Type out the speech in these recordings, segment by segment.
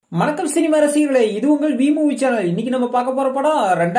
வணக்கம் சினிமா ரசிகர்களே, இது உங்கள் வி மூவி சேனல். இன்னைக்கு நம்ம பார்க்க போற படம்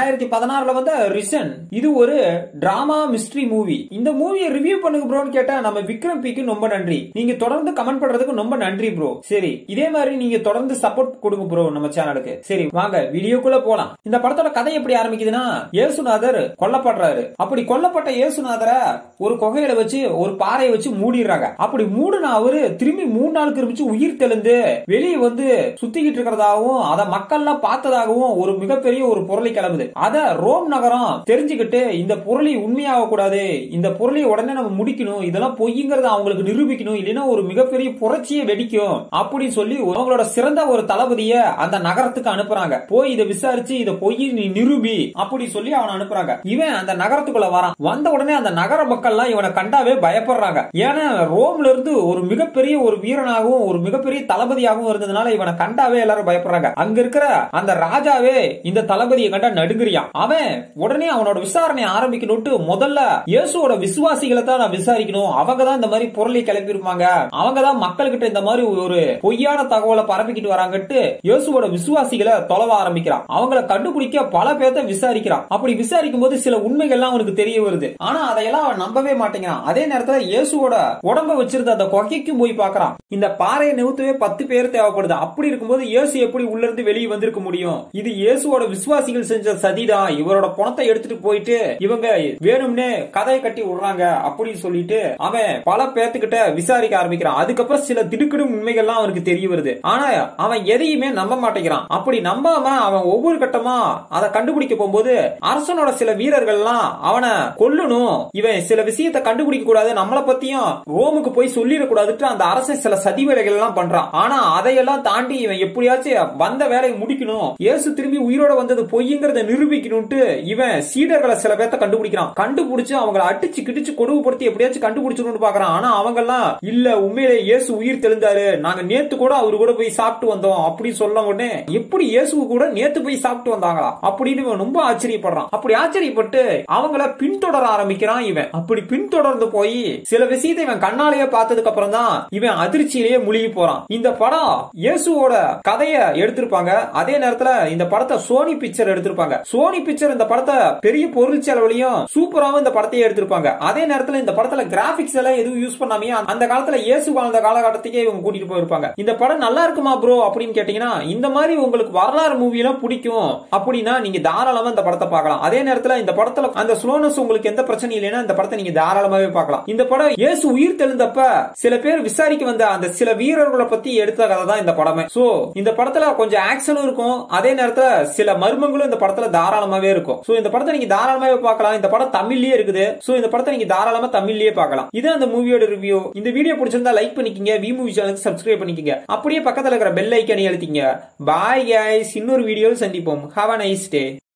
2016ல வந்த ரிசன். இது ஒரு டிராமா மிஸ்ட்ரி மூவி. இந்த மூவியை ரிவ்யூ பண்ணுங்க ப்ரோன்னு கேட்டா நம்ம விக்ரம் பிக்கு ரொம்ப நன்றி. நீங்க தொடர்ந்து கமெண்ட் பண்றதுக்கு ரொம்ப நன்றி ப்ரோ. சரி, இதே மாதிரி நீங்க தொடர்ந்து சப்போர்ட் கொடுங்க ப்ரோ நம்ம சேனலுக்கு. சரி வாங்க வீடியோக்குள்ள போலாம். இந்த படத்தோட கதை எப்படி ஆரம்பிக்குதுன்னா, இயேசுநாதர் கொல்லப்படுறாரு. அப்படி கொல்லப்பட்ட இயேசுநாதரை ஒரு குகையில வச்சு ஒரு பாறையை வச்சு மூடிடுறாங்க. அப்படி மூடின அவரு திரும்பி 3 நாளுக்கு இருந்துச்சு உயிர் தெளிந்து வெளியே வந்து சுத்திக்கிட்டு இருக்கிறதாகவும் அத மக்கள்லாம் பார்த்ததாகவும் ஒரு மிகப்பெரிய ஒரு புரளி கிளம்புது. அத ரோம் நகரம் தெரிஞ்சுக்கிட்டு இந்த புரளி உண்மையாக கூடாது, இந்த புரளியை உடனே நம்ம முடிக்கணும், இதெல்லாம் பொய்ங்கிறத அவங்களுக்கு நிரூபிக்கணும், இல்லைன்னா ஒரு மிகப்பெரிய புரட்சியை வெடிக்கும் அப்படின்னு சொல்லி அவங்களோட சிறந்த ஒரு தளபதிய அந்த நகரத்துக்கு அனுப்புறாங்க. போய் இதை விசாரிச்சு இதை பொய் நீ நிரூபி அப்படி சொல்லி அவனை அனுப்புறாங்க. இவன் அந்த நகரத்துக்குள்ள வரான். வந்த உடனே அந்த நகர மக்கள்லாம் இவனை கண்டாவே பயப்படுறாங்க. ஏன்னா ரோம்ல இருந்து ஒரு மிகப்பெரிய ஒரு வீரனாகவும் ஒரு மிகப்பெரிய தளபதியாகவும் இருந்ததுனால இவனை கண்டாவே எல்லாரும் பயப்படுறாங்க. அங்க இருக்கிற அந்த ராஜாவே இந்த தளபதியை கண்டா நடுங்குறியான். அவன் உடனே அவனோட விசாரணை ஆரம்பிக்கணும்ட்டு முதல்ல இயேசுவோட விசுவாசிகளை தான் நான் விசாரிக்கணும், அவங்க தான் இந்த மாதிரி பொருளை கிளப்பி இருப்பாங்க, அவங்க தான் மக்கள்கிட்ட இந்த மாதிரி ஒரு பொய்யான தகவலை பரப்பிக்கிட்டு வராங்கட்டு இயேசுவோட விசுவாசிகளை தொலைவ ஆரம்பிக்கிறான். அவங்களை கண்டுபிடிக்க பல பேர்த்த விசாரிக்கிறான். அப்படி விசாரிக்கும் போது சில உண்மைகள்லாம் அவனுக்கு தெரிய வருது. ஆனா அதையெல்லாம் அவன் நம்பவே மாட்டேங்கிறான். அதே நேரத்தில் இயேசுவோட உடம்ப வச்சிருந்த அந்த குகைக்கும் போய் பார்க்கறான். இந்த பாறையை நிறுத்தவே 10 பேர் தேவைப்படுது. அப்படி இருக்கும்போது இயேசு எப்படி உள்ள இருந்து வெளியே வந்திருக்க முடியும்? இது இயேசுவோட விசுவாசிகள் செஞ்ச சதிதான். இவரோட பணத்தை எடுத்துட்டு போயிட்டு இவங்க வேணும்னே கதையை கட்டி விடுறாங்க அப்படின்னு சொல்லிட்டு அவன் பல பேர்த்துக்கிட்ட விசாரிக்க ஆரம்பிக்கிறான். அதுக்கப்புறம் சில திடுக்கிடும் உண்மைகள்லாம் அவனுக்கு தெரிய வருது. ஆனா அவன் எதையுமே நம்ப மாட்டேங்கிறான். அப்படி நம்பாம அவன் ஒவ்வொரு கட்டமா அதை கண்டுபிடிக்க போகும்போது அரசனோட சில வீரர்கள்லாம் அவனை கொல்லணும், இவன் சில விஷயத்தை கண்டுபிடிக்க கூடாது, நம்மளை பத்தியும் ரோமுக்கு போய் சொல்லிடக்கூடாதுட்டு அந்த அரசன் சில சதி வேலைகள் எல்லாம் பண்றான். ஆனா அதையெல்லாம் தாண்டி இவன் எப்படியாச்சும் வந்த வேலையை முடிக்கணும், இயேசு திரும்பி உயிரோட வந்தது பொய்ங்கிறத நிரூபிக்கணும்ட்டு இவன் சீடர்களை சில பேர்த்த கண்டுபிடிக்கிறான். கண்டுபிடிச்சு அவங்களை அடிச்சு கிடிச்சு கொடுமைப்படுத்தி எப்படியாச்சும் கண்டுபிடிச்சணும்னு பாக்குறான். ஆனா அவங்க எல்லாம் இல்ல, உண்மையிலே இயேசு உயிர் தெளிந்தாரு, நாங்க நேத்து கூட அவரு கூட போய் சாப்பிட்டு வந்தோம் அப்படி சொல்ல உடனே எப்படி இயேசு கூட நேத்து போய் சாப்பிட்டு வந்தாங்களா அப்படின்னு ரொம்ப ஆச்சரியப்படுறான். அப்படி ஆச்சரியப்பட்டு அவங்கள பின்தொடர ஆரம்பிக்கிறான் இவன். அப்படி பின்தொடர்ந்து போய் சில விஷயத்தை இவன் கண்ணாலேயே பார்த்ததுக்கு அப்புறம் தான் இவன் அதிர்ச்சியிலேயே முழுகி போறான். இந்த படம் இயேசுவோட கதையை எடுத்திருப்பாங்க. அதே நேரத்துல இந்த படத்தை சோனி பிக்சர் எடுத்திருப்பாங்க. சோனி பிக்சர் இந்த படத்தை பெரிய பொருள் செலவுலையும் சூப்பராவும் இந்த படத்தையே எடுத்திருப்பாங்க. அதே நேரத்துல இந்த படத்துல கிராபிக்ஸ் எல்லாம் எதுவும் யூஸ் பண்ணாமையே அந்த காலத்துல இயேசு வாழ்ந்த காலகட்டத்துக்கே இவங்க கூட்டிட்டு போயிருப்பாங்க. இந்த படம் நல்லா இருக்குமா ப்ரோ அப்படின்னு கேட்டீங்கன்னா, இந்த மாதிரி உங்களுக்கு வரலாறு மூவி எல்லாம் பிடிக்கும் அப்படின்னா நீங்க தாராளமா இந்த படத்தை பார்க்கலாம். அதே நேரத்துல இந்த படத்துல அந்த ஸ்லோனஸ் உங்களுக்கு எந்த பிரச்சனை இல்லைன்னா இந்த படத்தை நீங்க தாராளமாவே பார்க்கலாம். இந்த படம் இயேசு உயிர் தெளிந்தப்ப சில பேர் விசாரிக்க வந்த அந்த சில வீரர்களை பத்தி எடுத்த கதை தான் இந்த படமே. சோ இந்த படத்துல கொஞ்சம் ஆக்ஷனும் இருக்கும், அதே நேரத்துல சில மர்மங்களும் இந்த படத்துல தாராளமாவே இருக்கும். சோ இந்த படத்தை நீங்க தாராளமாவே பார்க்கலாம். இந்த படம் தமிழ்லயே இருக்குது. சோ இந்த படத்தை நீங்க தாராளமா தமிழ்லயே பார்க்கலாம். இது அந்த மூவியோட ரிவ்யூ. இந்த வீடியோ பிடிச்சிருந்தா லைக் பண்ணிக்கங்க, வி மூவி சேனலுக்கு சப்ஸ்கிரைப் பண்ணிக்கங்க, அப்படியே பக்கத்துல இருக்கிற பெல் ஐகானை அழுத்திங்க. பாய் கைஸ், இன்னொரு வீடியோவில் சந்திப்போம். Have a nice day.